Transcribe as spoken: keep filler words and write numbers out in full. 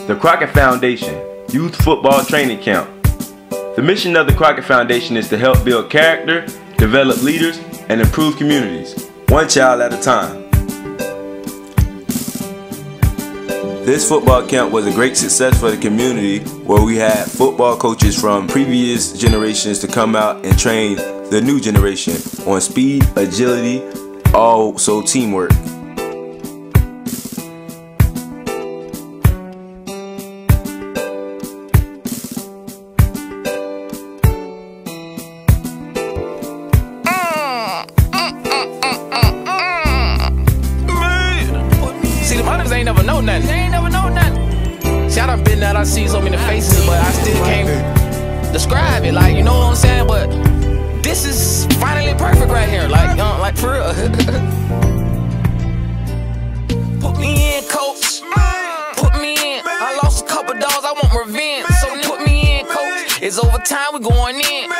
The Crockett Foundation Youth Football Training Camp. The mission of the Crockett Foundation is to help build character, develop leaders, and improve communities, one child at a time. This football camp was a great success for the community, where we had football coaches from previous generations to come out and train the new generation on speed, agility, also teamwork. See, the mothers ain't never know nothing. They ain't never know nothing. See, I done been there, I see so many faces, but I still can't describe it. Like, you know what I'm saying? But this is finally perfect right here. Like, uh, like for real. Put me in, coach. Put me in. I lost a couple dogs, I want revenge. So put me in, coach. It's overtime, we going in.